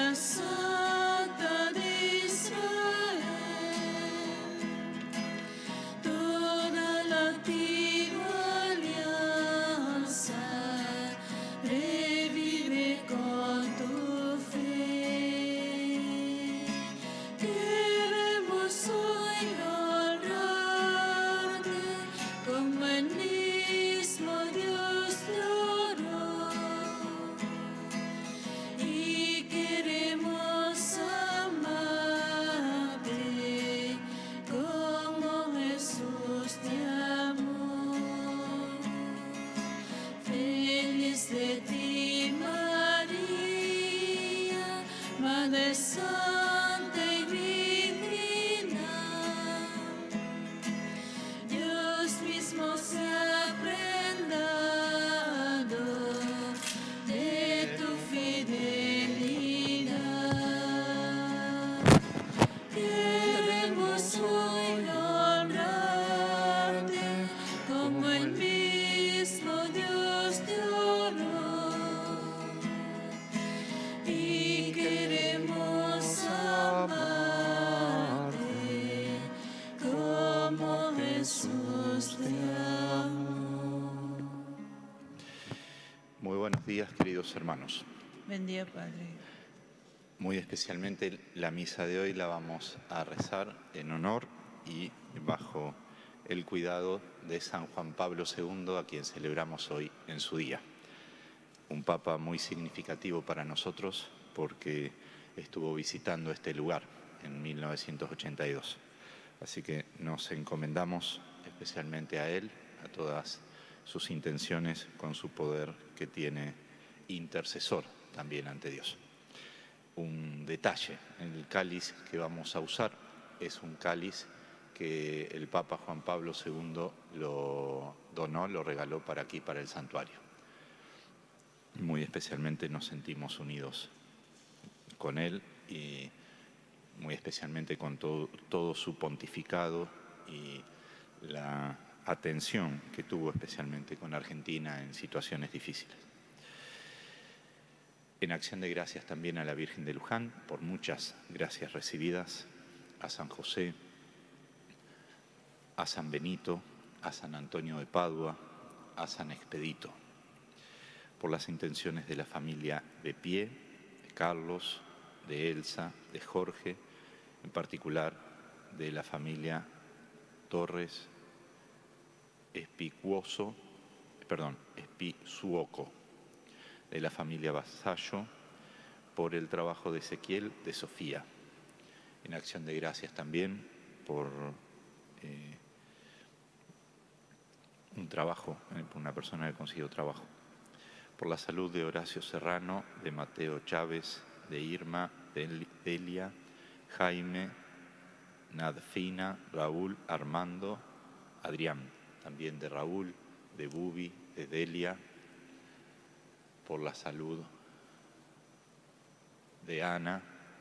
Santa de Israel, toda la antigua alianza revive con tu fe. Queremos hoy honrarte como el mismo Dios te honró, y queremos amarte como Jesús te amó. Feliz de ti, María, Madre Santa y Divina, Dios mismo se ha prendado de tu fidelidad. Queremos hoy honrarte como el mismo Dios te honró, y queremos amarte como Jesús te amó. Muy buenos días, queridos hermanos. Buen día, Padre. Muy especialmente la misa de hoy la vamos a rezar en honor y bajo el cuidado de San Juan Pablo II, a quien celebramos hoy en su día. Un papa muy significativo para nosotros porque estuvo visitando este lugar en 1982. Así que nos encomendamos especialmente a él, a todas sus intenciones con su poder que tiene intercesor también ante Dios. Un detalle, el cáliz que vamos a usar es un cáliz que el Papa Juan Pablo II lo donó, lo regaló para aquí, para el santuario. Muy especialmente nos sentimos unidos con él y muy especialmente con todo su pontificado y la atención que tuvo especialmente con Argentina en situaciones difíciles. En acción de gracias también a la Virgen de Luján por muchas gracias recibidas, a San José, a San Benito, a San Antonio de Padua, a San Expedito, por las intenciones de la familia de Pie, de Carlos, de Elsa, de Jorge, en particular de la familia Torres Espisuoco, de la familia Vasallo, por el trabajo de Ezequiel, de Sofía. En acción de gracias también por un trabajo, por una persona que consiguió trabajo. Por la salud de Horacio Serrano, de Mateo Chávez, de Irma, de Delia, Jaime, Nadfina, Raúl, Armando, Adrián, también de Raúl, de Bubi, de Delia. Por la salud de Ana,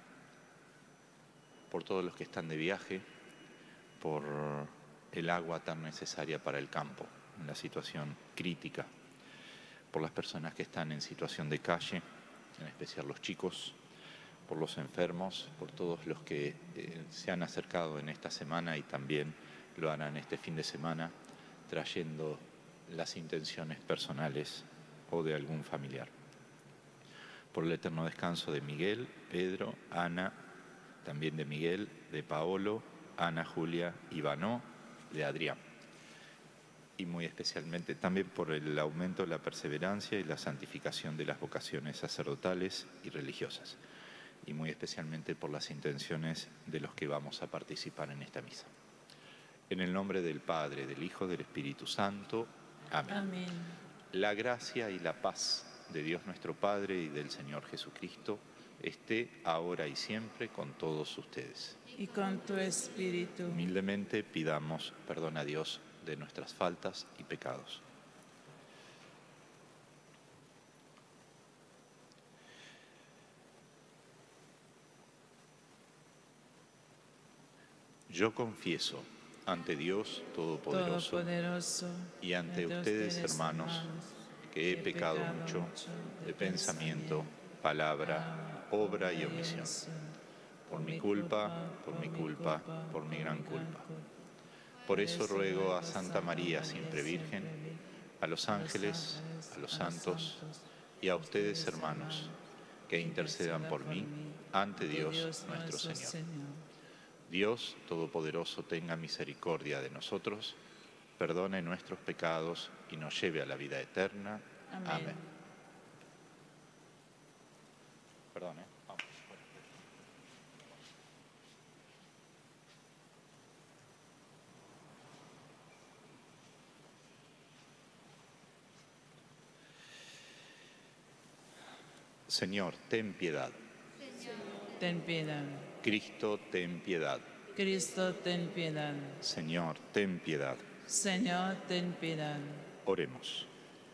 por todos los que están de viaje, por el agua tan necesaria para el campo, en la situación crítica, por las personas que están en situación de calle, en especial los chicos, por los enfermos, por todos los que se han acercado en esta semana y también lo harán este fin de semana, trayendo las intenciones personales o de algún familiar. Por el eterno descanso de Miguel, Pedro, Ana, también de Miguel, de Paolo, Ana, Julia, Ivanó, de Adrián. Y muy especialmente también por el aumento de la perseverancia y la santificación de las vocaciones sacerdotales y religiosas. Y muy especialmente por las intenciones de los que vamos a participar en esta misa. En el nombre del Padre, del Hijo, del Espíritu Santo. Amén. Amén. La gracia y la paz de Dios nuestro Padre y del Señor Jesucristo esté ahora y siempre con todos ustedes. Y con tu espíritu. Humildemente pidamos perdón a Dios de nuestras faltas y pecados. Yo confieso ante Dios Todopoderoso y ante ustedes, hermanos, que he pecado mucho de pensamiento, palabra obra y omisión. Por mi culpa, por mi culpa, por mi gran culpa. Por eso ruego a Santa María, siempre Virgen, a los ángeles, a los santos y a ustedes, hermanos, que intercedan por mí ante Dios nuestro Señor. Dios Todopoderoso tenga misericordia de nosotros, perdone nuestros pecados y nos lleve a la vida eterna. Amén. Perdón, vamos. Señor, ten piedad. Ten piedad. Cristo, ten piedad. Cristo, ten piedad. Señor, ten piedad. Señor, ten piedad. Oremos.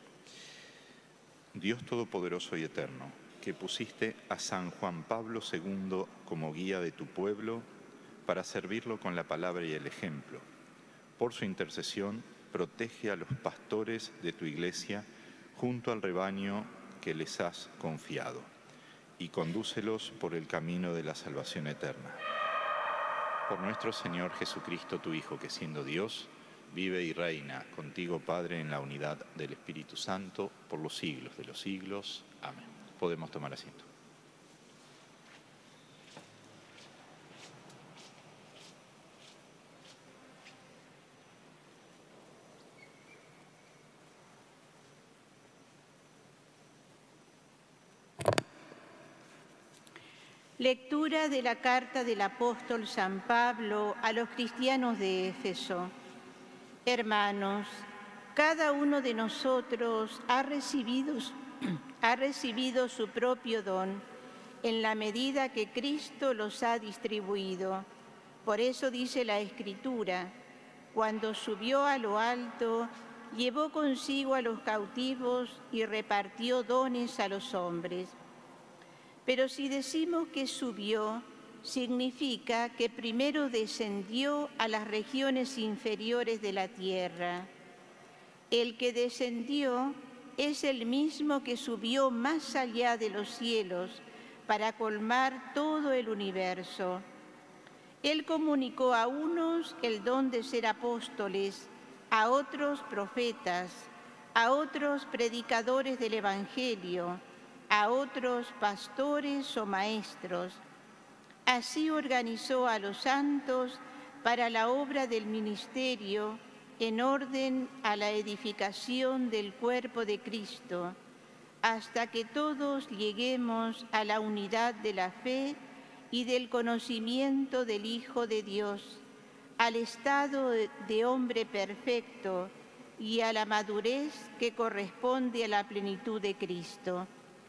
Dios Todopoderoso y Eterno, que pusiste a San Juan Pablo II como guía de tu pueblo para servirlo con la palabra y el ejemplo. Por su intercesión, protege a los pastores de tu Iglesia junto al rebaño que les has confiado y condúcelos por el camino de la salvación eterna. Por nuestro Señor Jesucristo, tu Hijo, que siendo Dios, vive y reina contigo, Padre, en la unidad del Espíritu Santo, por los siglos de los siglos. Amén. Podemos tomar asiento. Lectura de la carta del apóstol San Pablo a los cristianos de Éfeso. Hermanos, cada uno de nosotros ha recibido su propio don en la medida que Cristo los ha distribuido. Por eso dice la Escritura: cuando subió a lo alto, llevó consigo a los cautivos y repartió dones a los hombres. Pero si decimos que subió, significa que primero descendió a las regiones inferiores de la tierra. El que descendió es el mismo que subió más allá de los cielos para colmar todo el universo. Él comunicó a unos el don de ser apóstoles, a otros profetas, a otros predicadores del Evangelio, a otros pastores o maestros. Así organizó a los santos para la obra del ministerio en orden a la edificación del cuerpo de Cristo, hasta que todos lleguemos a la unidad de la fe y del conocimiento del Hijo de Dios, al estado de hombre perfecto y a la madurez que corresponde a la plenitud de Cristo.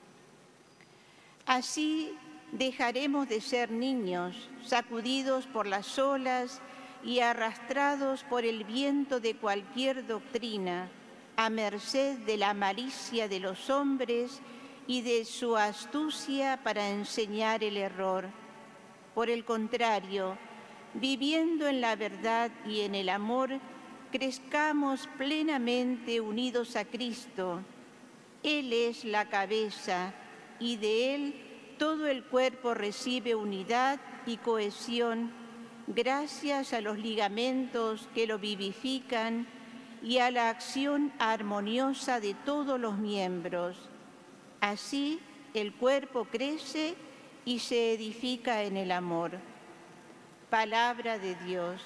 Así dejaremos de ser niños, sacudidos por las olas y arrastrados por el viento de cualquier doctrina, a merced de la malicia de los hombres y de su astucia para enseñar el error. Por el contrario, viviendo en la verdad y en el amor, crezcamos plenamente unidos a Cristo. Él es la cabeza, y de Él todo el cuerpo recibe unidad y cohesión gracias a los ligamentos que lo vivifican y a la acción armoniosa de todos los miembros. Así el cuerpo crece y se edifica en el amor. Palabra de Dios.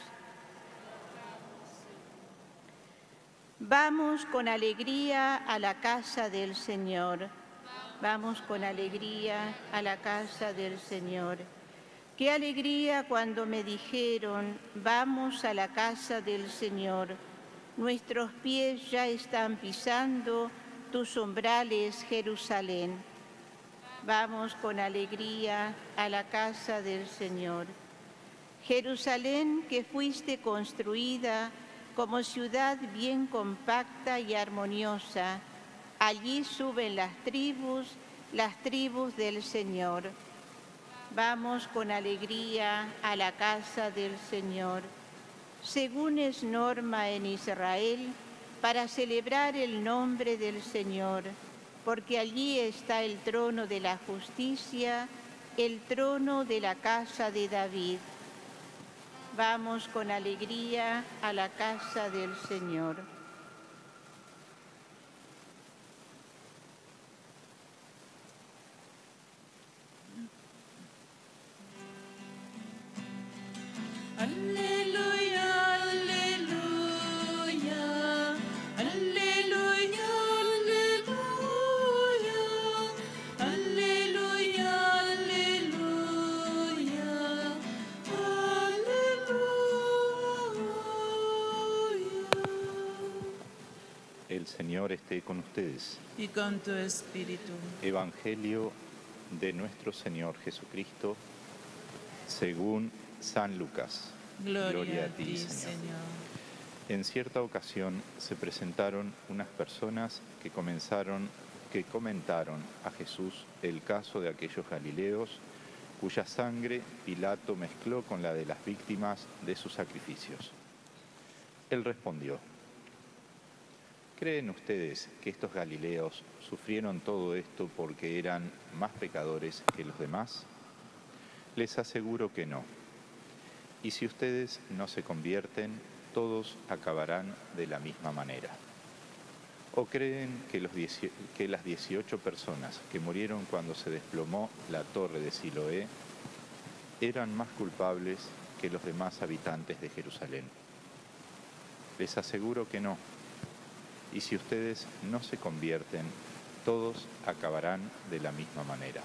Vamos con alegría a la casa del Señor. Vamos con alegría a la casa del Señor. Qué alegría cuando me dijeron: vamos a la casa del Señor. Nuestros pies ya están pisando tus umbrales, Jerusalén. Vamos con alegría a la casa del Señor. Jerusalén, que fuiste construida como ciudad bien compacta y armoniosa, allí suben las tribus del Señor. Vamos con alegría a la casa del Señor, según es norma en Israel, para celebrar el nombre del Señor, porque allí está el trono de la justicia el trono de la casa de David. Vamos con alegría a la casa del Señor. Aleluya, aleluya, aleluya, aleluya, aleluya, aleluya. El Señor esté con ustedes. Y con tu espíritu. Evangelio de nuestro Señor Jesucristo según San Lucas. Gloria a ti, Señor. En cierta ocasión se presentaron unas personas que comentaron a Jesús el caso de aquellos galileos cuya sangre Pilato mezcló con la de las víctimas de sus sacrificios. Él respondió: ¿creen ustedes que estos galileos sufrieron todo esto porque eran más pecadores que los demás? Les aseguro que no. Y si ustedes no se convierten, todos acabarán de la misma manera. ¿O creen que las 18 personas que murieron cuando se desplomó la torre de Siloé eran más culpables que los demás habitantes de Jerusalén? Les aseguro que no. Y si ustedes no se convierten, todos acabarán de la misma manera.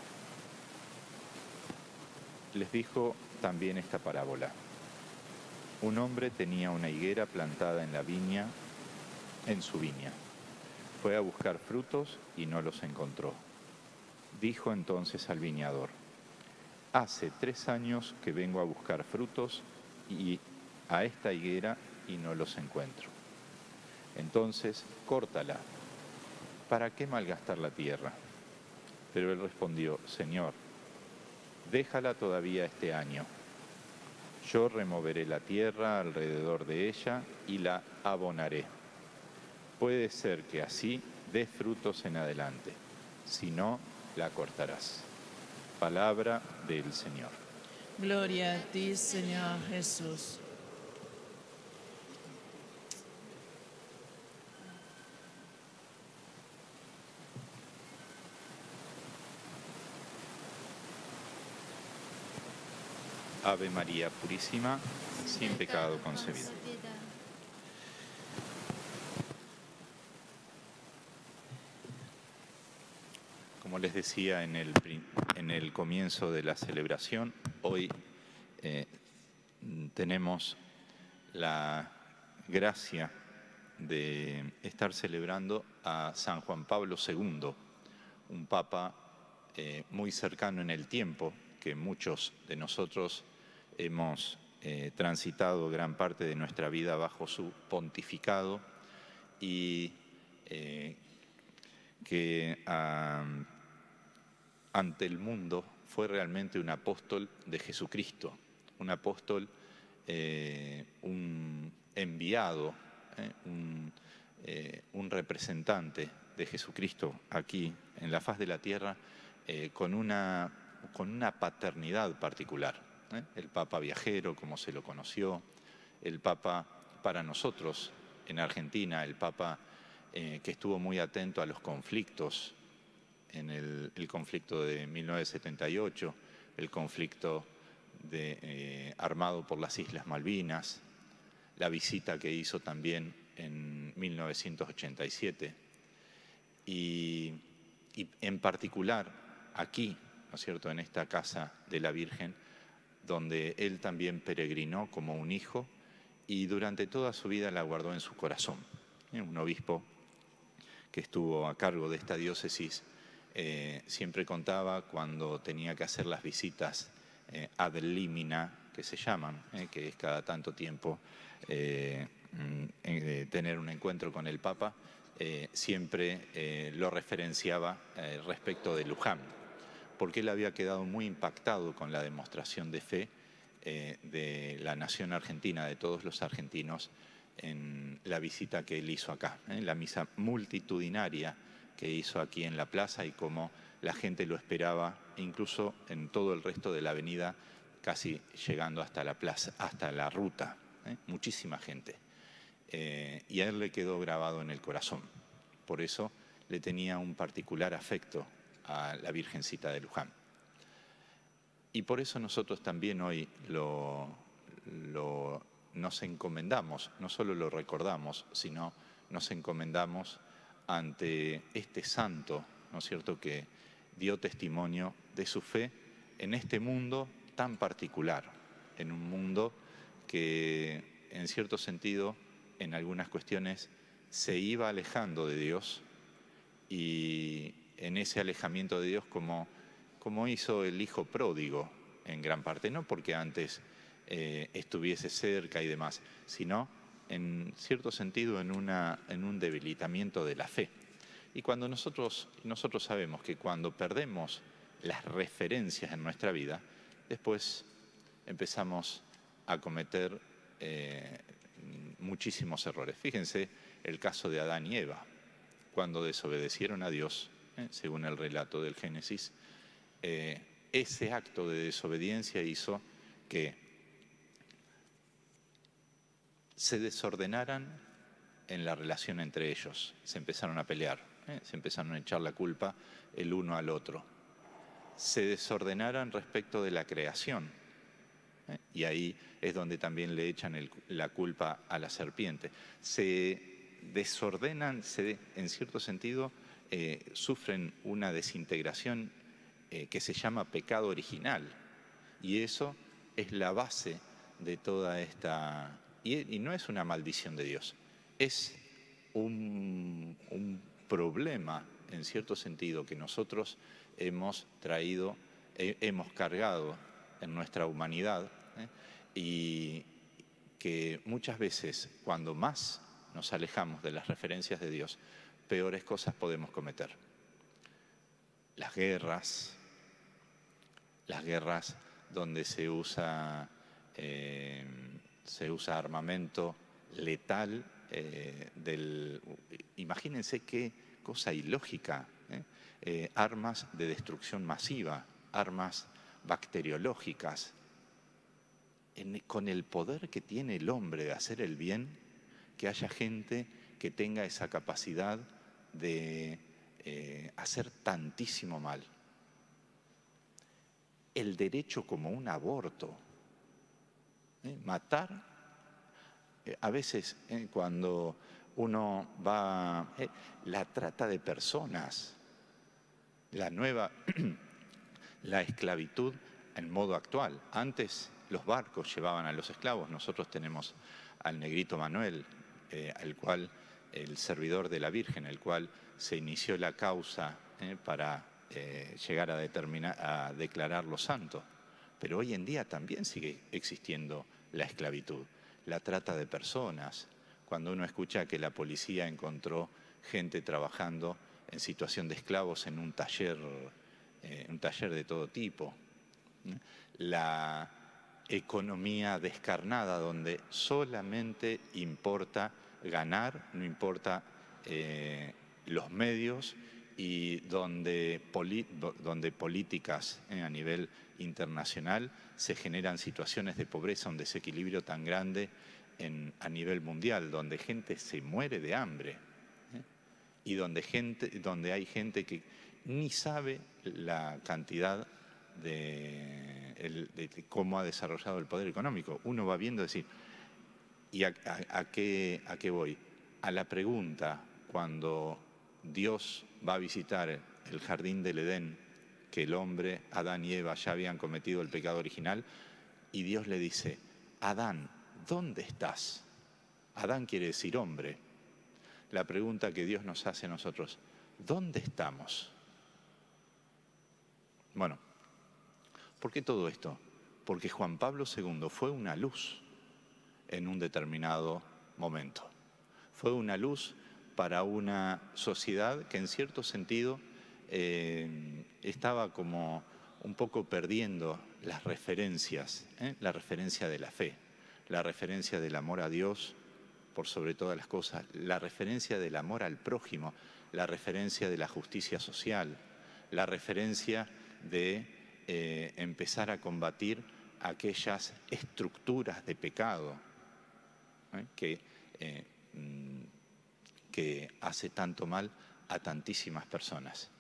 Les dijo también esta parábola. Un hombre tenía una higuera plantada en su viña. Fue a buscar frutos y no los encontró. Dijo entonces al viñador: hace 3 años que vengo a buscar frutos a esta higuera y no los encuentro. Entonces, córtala. ¿Para qué malgastar la tierra? Pero él respondió: Señor, déjala todavía este año. Yo removeré la tierra alrededor de ella y la abonaré. Puede ser que así dé frutos en adelante. Si no, la cortarás. Palabra del Señor. Gloria a ti, Señor Jesús. Ave María Purísima, sin pecado concebida. Como les decía en el comienzo de la celebración, hoy tenemos la gracia de estar celebrando a San Juan Pablo II, un papa muy cercano en el tiempo, que muchos de nosotros hemos transitado gran parte de nuestra vida bajo su pontificado y que ante el mundo fue realmente un apóstol de Jesucristo, un apóstol, un enviado, un representante de Jesucristo aquí en la faz de la tierra, con una paternidad particular. El Papa viajero, como se lo conoció, el Papa para nosotros en Argentina, el Papa que estuvo muy atento a los conflictos, en el conflicto de 1978, el conflicto armado por las Islas Malvinas, la visita que hizo también en 1987 y en particular aquí, ¿no es cierto?, en esta casa de la Virgen, donde él también peregrinó como un hijo y durante toda su vida la guardó en su corazón. Un obispo que estuvo a cargo de esta diócesis siempre contaba cuando tenía que hacer las visitas ad limina, que se llaman, que es cada tanto tiempo tener un encuentro con el Papa, siempre lo referenciaba respecto de Luján, porque él había quedado muy impactado con la demostración de fe de la nación argentina, de todos los argentinos, en la visita que él hizo acá, la misa multitudinaria que hizo aquí en la plaza y cómo la gente lo esperaba, incluso en todo el resto de la avenida, casi llegando hasta la plaza, hasta la ruta, muchísima gente. Y a él le quedó grabado en el corazón. Por eso le tenía un particular afecto a la Virgencita de Luján. Y por eso nosotros también hoy nos encomendamos, no solo lo recordamos, sino nos encomendamos ante este santo, ¿no es cierto?, que dio testimonio de su fe en este mundo tan particular, en un mundo que, en cierto sentido, en algunas cuestiones, se iba alejando de Dios, y en ese alejamiento de Dios como hizo el hijo pródigo, en gran parte, no porque antes estuviese cerca y demás, sino en cierto sentido en un debilitamiento de la fe. Y cuando nosotros sabemos que cuando perdemos las referencias en nuestra vida, después empezamos a cometer muchísimos errores. Fíjense el caso de Adán y Eva, cuando desobedecieron a Dios, según el relato del Génesis, ese acto de desobediencia hizo que se desordenaran en la relación entre ellos, se empezaron a pelear, se empezaron a echar la culpa el uno al otro, se desordenaran respecto de la creación, y ahí es donde también le echan la culpa a la serpiente. Se desordenan, en cierto sentido, sufren una desintegración que se llama pecado original, y eso es la base de toda esta... Y no es una maldición de Dios, es un problema, en cierto sentido, que nosotros hemos traído, hemos cargado en nuestra humanidad, y que muchas veces, cuando más nos alejamos de las referencias de Dios, peores cosas podemos cometer. Las guerras donde se usa armamento letal, imagínense qué cosa ilógica, armas de destrucción masiva, armas bacteriológicas, con el poder que tiene el hombre de hacer el bien, que haya gente que tenga esa capacidad de hacer tantísimo mal. El derecho como un aborto, matar, a veces cuando uno va, la trata de personas, la esclavitud en modo actual. Antes los barcos llevaban a los esclavos, nosotros tenemos al negrito Manuel, el servidor de la Virgen, el cual se inició la causa para llegar a declararlo santo. Pero hoy en día también sigue existiendo la esclavitud, la trata de personas. Cuando uno escucha que la policía encontró gente trabajando en situación de esclavos en un taller de todo tipo. La economía descarnada, donde solamente importa ganar, no importa los medios, y donde políticas a nivel internacional se generan situaciones de pobreza, un desequilibrio tan grande a nivel mundial, donde gente se muere de hambre, y donde hay gente que ni sabe la cantidad de cómo ha desarrollado el poder económico. Uno va viendo decir, ¿y a qué voy? A la pregunta, cuando Dios va a visitar el jardín del Edén, que el hombre, Adán y Eva, ya habían cometido el pecado original, y Dios le dice, Adán, ¿dónde estás? Adán quiere decir hombre. La pregunta que Dios nos hace a nosotros, ¿dónde estamos? Bueno, ¿por qué todo esto? Porque Juan Pablo II fue una luz en un determinado momento. Fue una luz para una sociedad que en cierto sentido estaba como un poco perdiendo las referencias, la referencia de la fe, la referencia del amor a Dios por sobre todas las cosas, la referencia del amor al prójimo, la referencia de la justicia social, la referencia de empezar a combatir aquellas estructuras de pecado que hace tanto mal a tantísimas personas.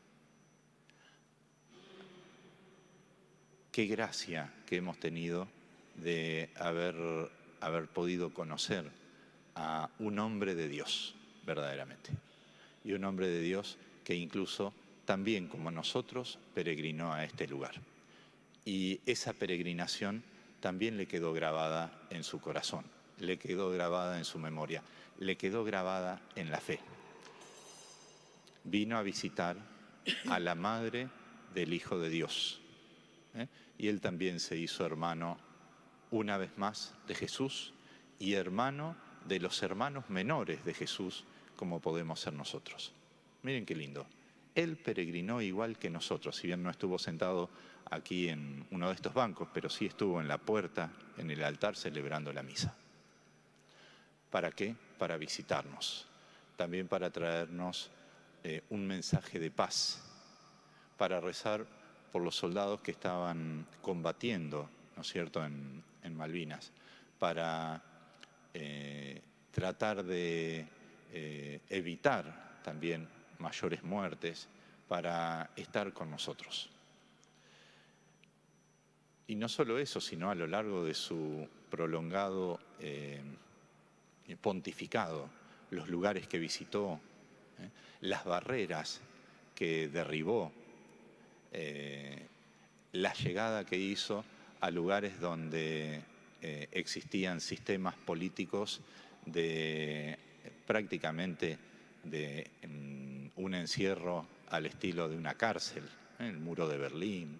Qué gracia que hemos tenido de haber podido conocer a un hombre de Dios, verdaderamente. Y un hombre de Dios que incluso también como nosotros peregrinó a este lugar. Y esa peregrinación también le quedó grabada en su corazón, le quedó grabada en su memoria, le quedó grabada en la fe. Vino a visitar a la madre del Hijo de Dios. Y él también se hizo hermano, una vez más, de Jesús y hermano de los hermanos menores de Jesús, como podemos ser nosotros. Miren qué lindo. Él peregrinó igual que nosotros, si bien no estuvo sentado aquí en uno de estos bancos, pero sí estuvo en la puerta, en el altar, celebrando la misa. ¿Para qué? Para visitarnos, también para traernos un mensaje de paz, para rezar por los soldados que estaban combatiendo, ¿no es cierto?, en Malvinas, para tratar de evitar también mayores muertes, para estar con nosotros. Y no solo eso, sino a lo largo de su prolongado pontificado, los lugares que visitó, las barreras que derribó, la llegada que hizo a lugares donde existían sistemas políticos prácticamente de un encierro al estilo de una cárcel, el muro de Berlín,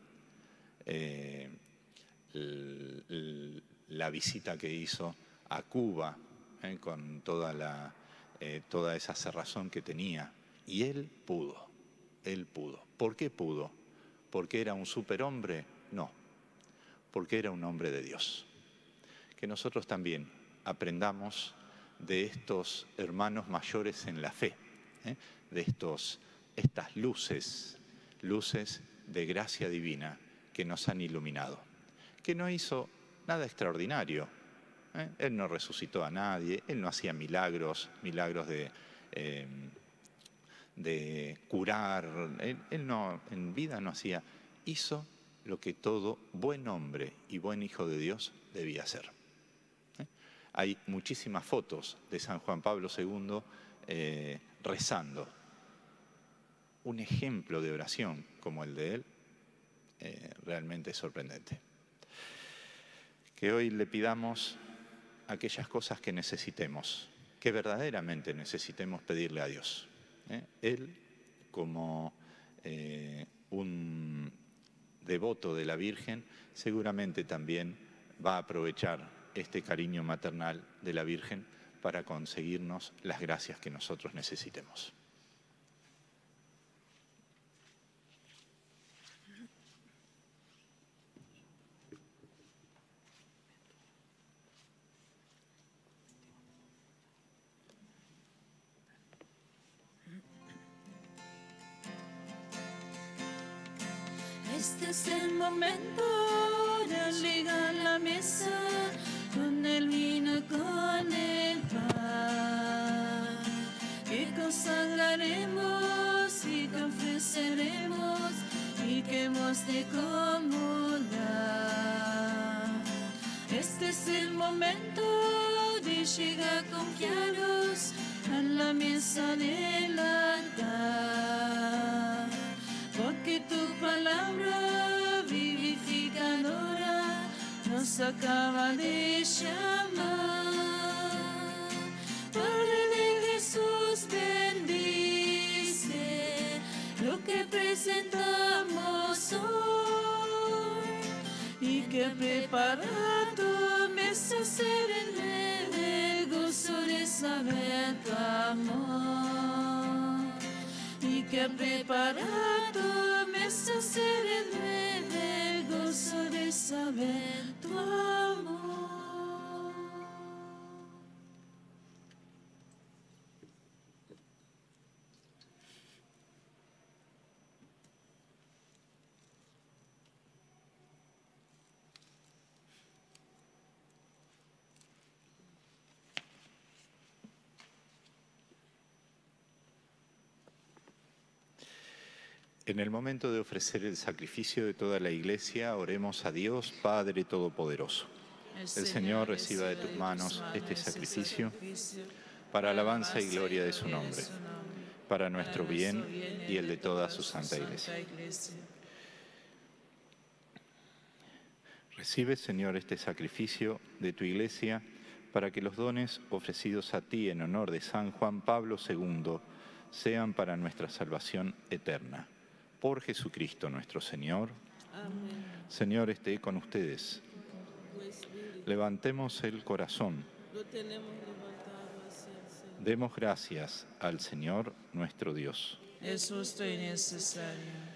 la visita que hizo a Cuba con toda esa cerrazón que tenía. Y él pudo. ¿Por qué pudo? ¿Porque era un superhombre? No, porque era un hombre de Dios. Que nosotros también aprendamos de estos hermanos mayores en la fe, de estas luces de gracia divina que nos han iluminado, que no hizo nada extraordinario. Él no resucitó a nadie, él no hacía milagros de curar, él no, en vida no hacía, hizo lo que todo buen hombre y buen hijo de Dios debía hacer. Hay muchísimas fotos de San Juan Pablo II rezando. Un ejemplo de oración como el de él, realmente sorprendente. Que hoy le pidamos aquellas cosas que necesitemos, que verdaderamente necesitemos pedirle a Dios. Él, como un devoto de la Virgen, seguramente también va a aprovechar este cariño maternal de la Virgen para conseguirnos las gracias que nosotros necesitemos. Este es el momento de ligar la mesa con el vino y con el pan. Que consagraremos y que ofreceremos y que hemos de comulgar. Este es el momento de llegar confiados a la mesa del altar. Porque tu palabra vivificadora nos acaba de llamar. Padre de Jesús, bendice lo que presentamos hoy y que prepara tu mesa serena del gozo de saber tu amor. Y que prepara tu mesa serena del gozo de saber tu amor. En el momento de ofrecer el sacrificio de toda la Iglesia, oremos a Dios, Padre Todopoderoso. El Señor reciba de tus manos este sacrificio para alabanza y gloria de su nombre, para nuestro bien y el de toda su santa Iglesia. Recibe, Señor, este sacrificio de tu Iglesia para que los dones ofrecidos a ti en honor de San Juan Pablo II sean para nuestra salvación eterna. Por Jesucristo nuestro Señor. Amén. Señor, esté con ustedes. Levantemos el corazón. Lo tenemos levantado hacia el Señor. Demos gracias al Señor nuestro Dios. Es justo y necesario.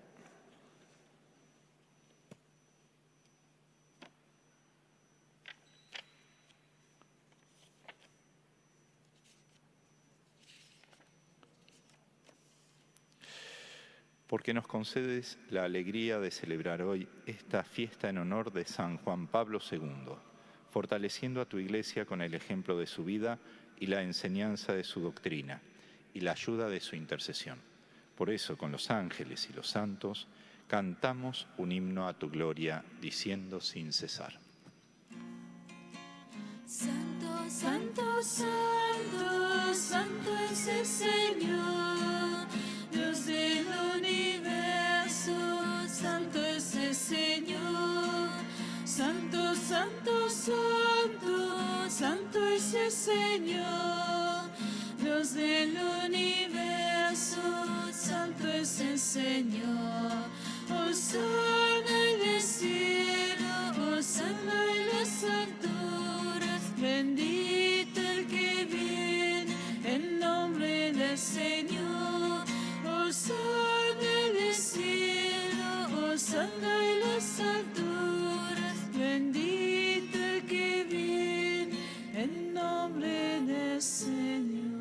Porque nos concedes la alegría de celebrar hoy esta fiesta en honor de San Juan Pablo II, fortaleciendo a tu Iglesia con el ejemplo de su vida y la enseñanza de su doctrina, y la ayuda de su intercesión. Por eso, con los ángeles y los santos, cantamos un himno a tu gloria, diciendo sin cesar. Santo, santo, santo, santo es el Señor, Dios del universo, santo es el Señor. Santo, santo, santo, santo es el Señor, Dios del universo, santo es el Señor. Hosana en el cielo, hosana en las alturas, bendito el que viene en nombre del Señor. Hosana en el cielo, hosana en las alturas, bendito el que viene en nombre del Señor.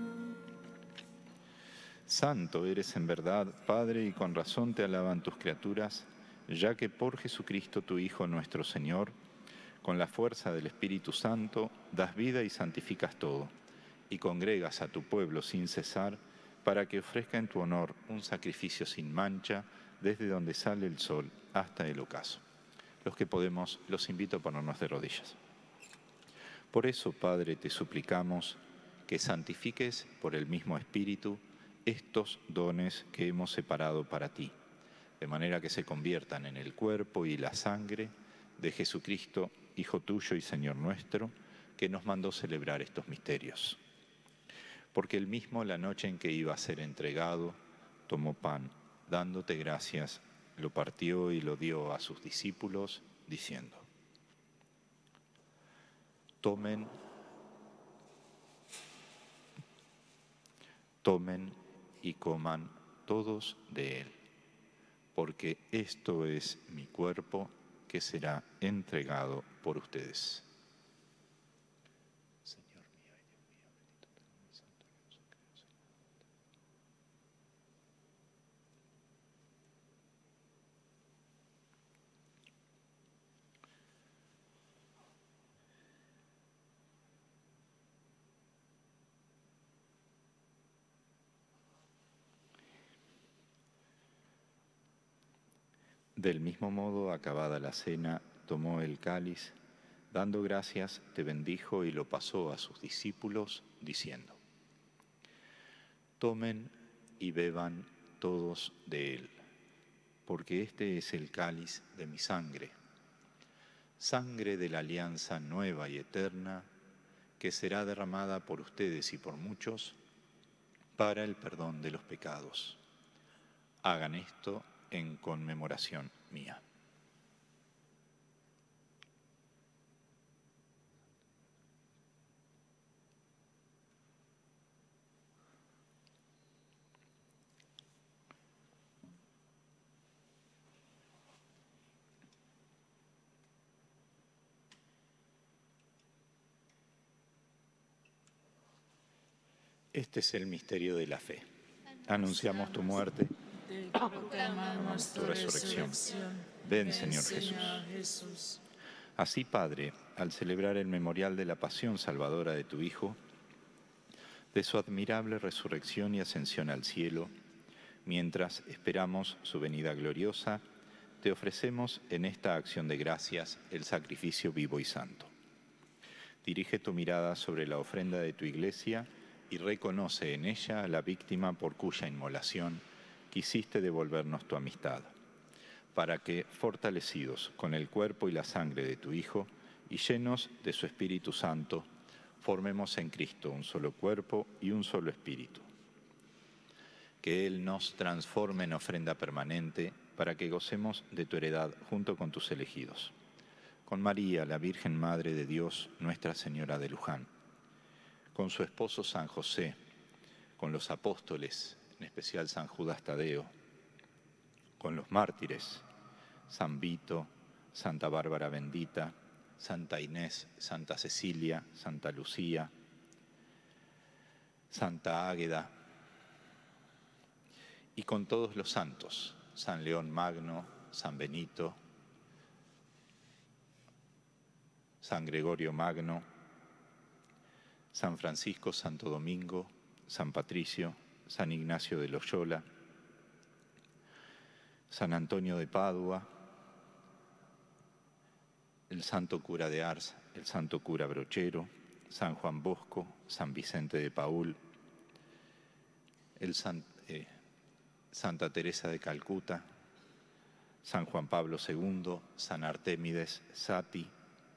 Santo eres en verdad, Padre, y con razón te alaban tus criaturas, ya que por Jesucristo tu Hijo nuestro Señor, con la fuerza del Espíritu Santo, das vida y santificas todo, y congregas a tu pueblo sin cesar, para que ofrezca en tu honor un sacrificio sin mancha, desde donde sale el sol hasta el ocaso. Los que podemos, los invito a ponernos de rodillas. Por eso, Padre, te suplicamos que santifiques por el mismo Espíritu estos dones que hemos separado para ti, de manera que se conviertan en el cuerpo y la sangre de Jesucristo, Hijo tuyo y Señor nuestro, que nos mandó celebrar estos misterios. Porque él mismo, la noche en que iba a ser entregado, tomó pan, dándote gracias, lo partió y lo dio a sus discípulos, diciendo: Tomen y coman todos de él, porque esto es mi cuerpo que será entregado por ustedes. Señor mío y Dios mío, bendito tú eres, santo Dios, creador del mundo. Del mismo modo, acabada la cena, tomó el cáliz, dando gracias, te bendijo y lo pasó a sus discípulos, diciendo: Tomen y beban todos de él, porque este es el cáliz de mi sangre, sangre de la alianza nueva y eterna, que será derramada por ustedes y por muchos para el perdón de los pecados. Hagan esto en conmemoración mía. Este es el misterio de la fe. Anunciamos tu muerte, Proclamamos tu resurrección. Ven, Señor Jesús. Así, Padre, al celebrar el memorial de la pasión salvadora de tu Hijo, de su admirable resurrección y ascensión al cielo, Mientras esperamos su venida gloriosa, te ofrecemos en esta acción de gracias el sacrificio vivo y santo. Dirige tu mirada sobre la ofrenda de tu Iglesia y reconoce en ella a la víctima por cuya inmolación quisiste devolvernos tu amistad, para que, fortalecidos con el cuerpo y la sangre de tu Hijo y llenos de su Espíritu Santo, formemos en Cristo un solo cuerpo y un solo espíritu. Que Él nos transforme en ofrenda permanente para que gocemos de tu heredad junto con tus elegidos. Con María, la Virgen Madre de Dios, Nuestra Señora de Luján, con su esposo San José, con los apóstoles, en especial San Judas Tadeo, con los mártires, San Vito, Santa Bárbara Bendita, Santa Inés, Santa Cecilia, Santa Lucía, Santa Águeda, y con todos los santos, San León Magno, San Benito, San Gregorio Magno, San Francisco, Santo Domingo, San Patricio, San Ignacio de Loyola, San Antonio de Padua, el Santo Cura de Ars, el Santo Cura Brochero, San Juan Bosco, San Vicente de Paúl, Santa Teresa de Calcuta, San Juan Pablo II, San Artemides Sati,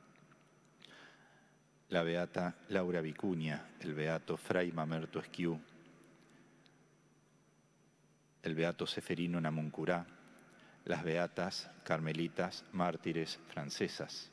la beata Laura Vicuña, el beato Fray Mamerto Esquiú, el beato Seferino Namuncurá, las beatas carmelitas mártires francesas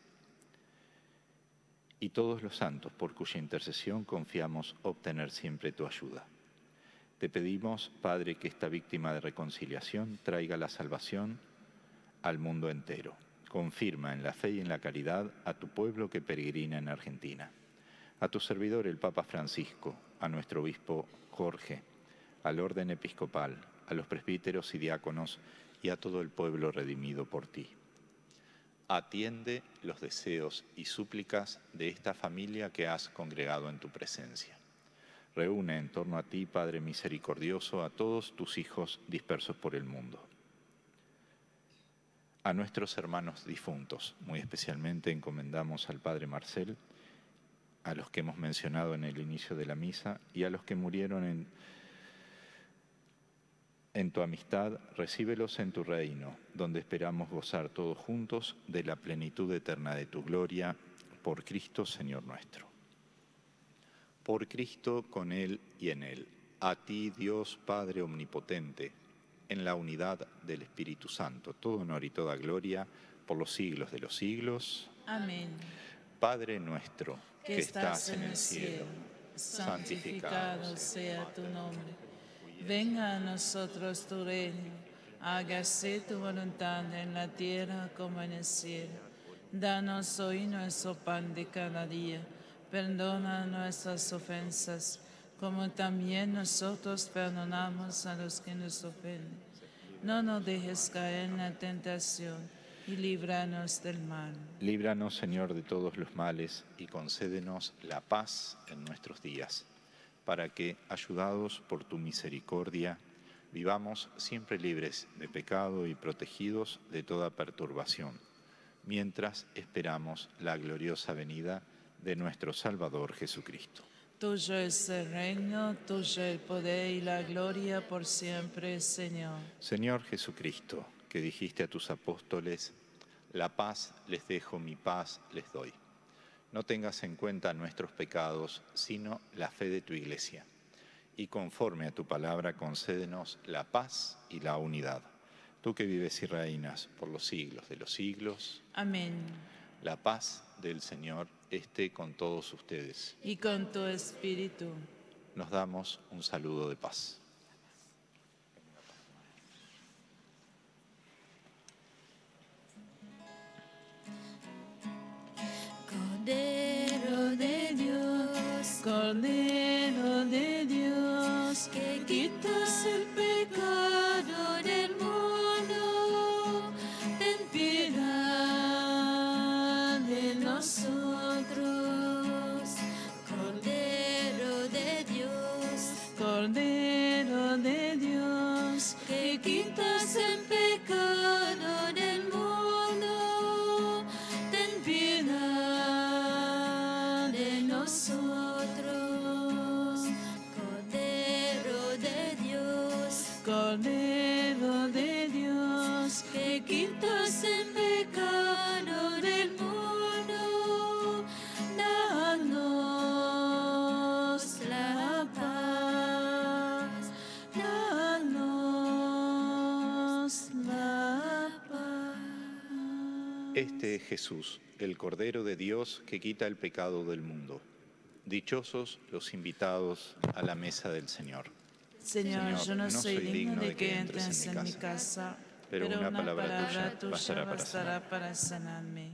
y todos los santos por cuya intercesión confiamos obtener siempre tu ayuda. Te pedimos, Padre, que esta víctima de reconciliación traiga la salvación al mundo entero. Confirma en la fe y en la caridad a tu pueblo que peregrina en Argentina, a tu servidor el Papa Francisco, a nuestro obispo Jorge, al orden episcopal, a los presbíteros y diáconos y a todo el pueblo redimido por ti. Atiende los deseos y súplicas de esta familia que has congregado en tu presencia. Reúne en torno a ti, Padre misericordioso, a todos tus hijos dispersos por el mundo. A nuestros hermanos difuntos, muy especialmente encomendamos al Padre Marcel, a los que hemos mencionado en el inicio de la misa y a los que murieron en tu amistad, recíbelos en tu reino, donde esperamos gozar todos juntos de la plenitud eterna de tu gloria, por Cristo Señor nuestro. Por Cristo, con Él y en Él, a ti, Dios Padre Omnipotente, en la unidad del Espíritu Santo, todo honor y toda gloria, por los siglos de los siglos. Amén. Padre nuestro, que estás en el cielo, santificado sea tu nombre. Venga a nosotros tu reino, hágase tu voluntad en la tierra como en el cielo. Danos hoy nuestro pan de cada día. Perdona nuestras ofensas, como también nosotros perdonamos a los que nos ofenden. No nos dejes caer en la tentación y líbranos del mal. Líbranos, Señor, de todos los males y concédenos la paz en nuestros días, para que, ayudados por tu misericordia, vivamos siempre libres de pecado y protegidos de toda perturbación, mientras esperamos la gloriosa venida de nuestro Salvador Jesucristo. Tuyo es el reino, tuyo el poder y la gloria por siempre, Señor. Señor Jesucristo, que dijiste a tus apóstoles, la paz les dejo, mi paz les doy. No tengas en cuenta nuestros pecados, sino la fe de tu Iglesia. Y conforme a tu palabra, concédenos la paz y la unidad. Tú que vives y reinas por los siglos de los siglos. Amén. La paz del Señor esté con todos ustedes. Y con tu espíritu. Nos damos un saludo de paz. Cordero de Dios, Cordero de Dios, que quitas el pecado del mundo, ten piedad de nosotros. Cordero de Dios, Cordero de Dios, Cordero de Dios, que quitas el pecado del mundo, danos la paz, danos la paz. Este es Jesús, el Cordero de Dios que quita el pecado del mundo. Dichosos los invitados a la mesa del Señor. Señor, yo no soy digno de que entres en mi casa, pero una palabra tuya bastará para sanarme.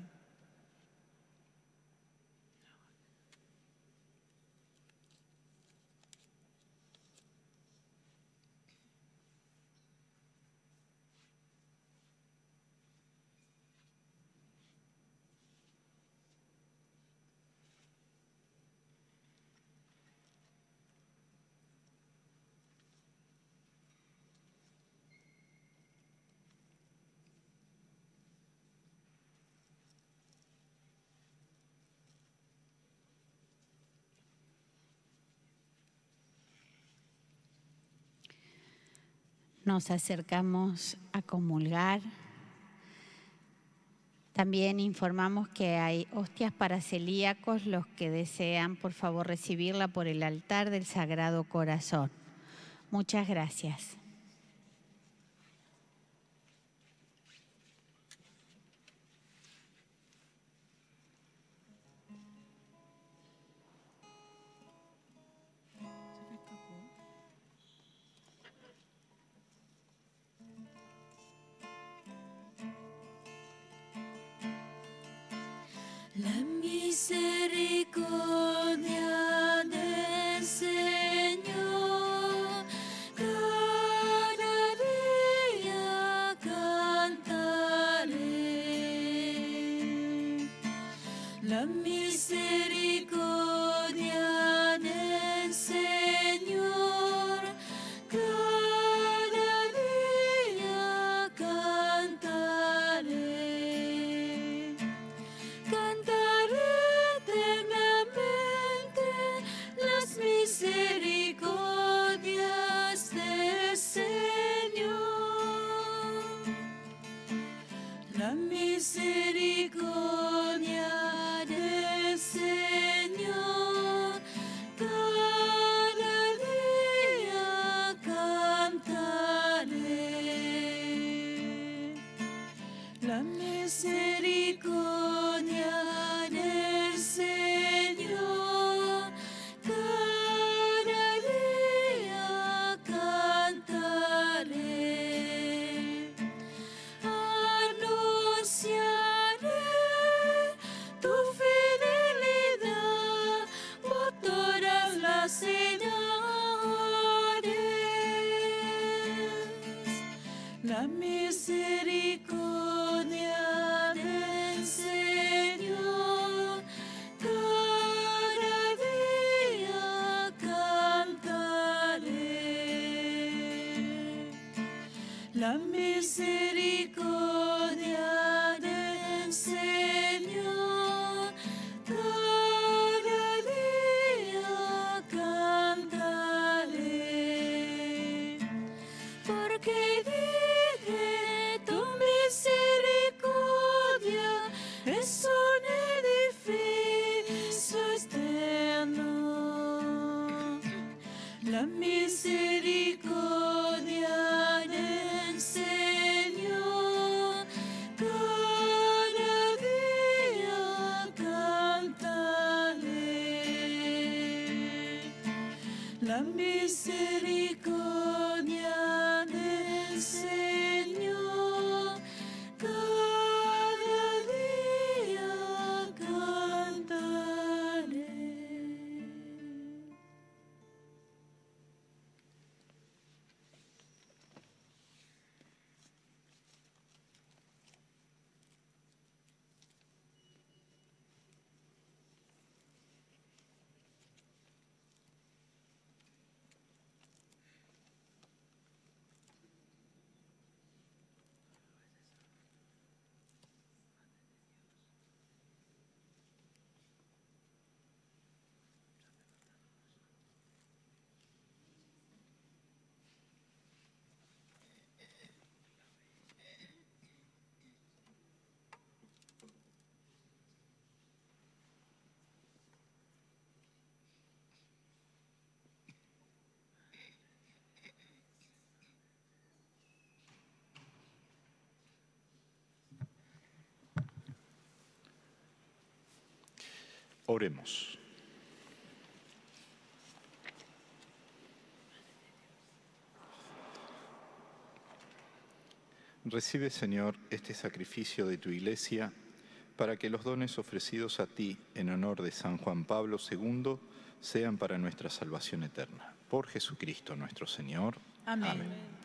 Nos acercamos a comulgar. También informamos que hay hostias para celíacos. Los que desean, por favor, recibirla por el altar del Sagrado Corazón. Muchas gracias. La misericordia del Señor, cada día cantaré. La misericordia del Señor, cada día cantaré. Cantaré eternamente las misericordias del Señor. La misericordia del Señor, cada día cantaré. La misericordia del Señor, cada día cantaré. Anunciaré tu fidelidad por todas las edades. La misericordia del Señor, cada día cantaré. La misericordia del Señor, cada día cantaré. Porque diré tu misericordia es un edificio externo. La misericordia del Señor, cada día cantaré. La misericordia del Señor, cada día cantaré. Oremos. Recibe, Señor, este sacrificio de tu Iglesia para que los dones ofrecidos a ti en honor de San Juan Pablo II sean para nuestra salvación eterna. Por Jesucristo nuestro Señor. Amén.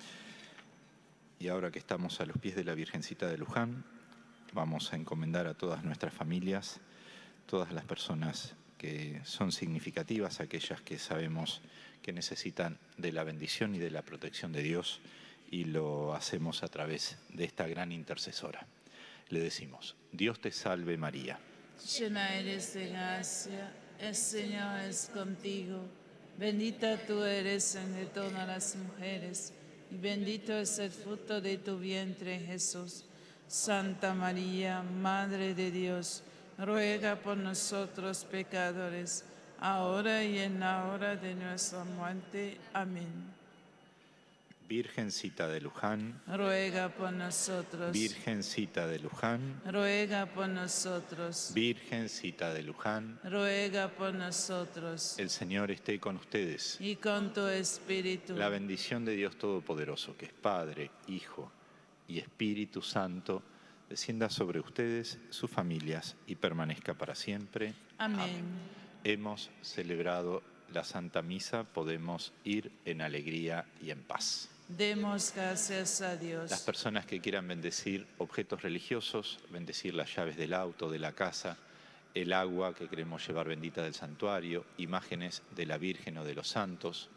Y ahora que estamos a los pies de la Virgencita de Luján, vamos a encomendar a todas nuestras familias, todas las personas que son significativas, aquellas que sabemos que necesitan de la bendición y de la protección de Dios, y lo hacemos a través de esta gran intercesora. Le decimos: Dios te salve María. Llena eres de gracia, el Señor es contigo. Bendita tú eres entre todas las mujeres, y bendito es el fruto de tu vientre, Jesús. Santa María, Madre de Dios, ruega por nosotros pecadores, ahora y en la hora de nuestra muerte. Amén. Virgencita de Luján, Ruega por nosotros. Virgencita de Luján, Ruega por nosotros. Virgencita de Luján. Ruega por nosotros. El Señor esté con ustedes. Y con tu espíritu. La bendición de Dios Todopoderoso, que es Padre, Hijo y Espíritu Santo, descienda sobre ustedes, sus familias, y permanezca para siempre. Amén. Hemos celebrado la Santa Misa, podemos ir en alegría y en paz. Demos gracias a Dios. Las personas que quieran bendecir objetos religiosos, bendecir las llaves del auto, de la casa, el agua que queremos llevar bendita del santuario, imágenes de la Virgen o de los santos,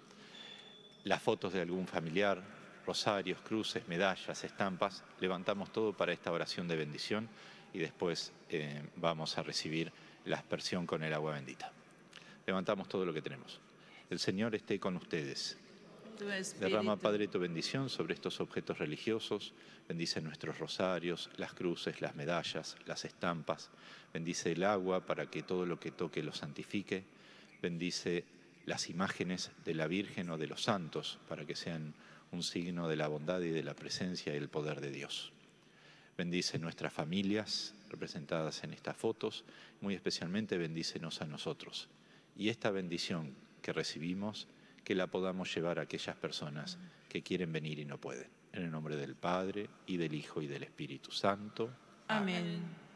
las fotos de algún familiar, rosarios, cruces, medallas, estampas, levantamos todo para esta oración de bendición y después vamos a recibir la aspersión con el agua bendita. Levantamos todo lo que tenemos. El Señor esté con ustedes. Derrama, Padre, tu bendición sobre estos objetos religiosos. Bendice nuestros rosarios, las cruces, las medallas, las estampas. Bendice el agua para que todo lo que toque lo santifique. Bendice las imágenes de la Virgen o de los santos para que sean un signo de la bondad y de la presencia y el poder de Dios. Bendice nuestras familias representadas en estas fotos. Muy especialmente bendícenos a nosotros. Y esta bendición que recibimos, que la podamos llevar a aquellas personas que quieren venir y no pueden. En el nombre del Padre, y del Hijo, y del Espíritu Santo. Amén.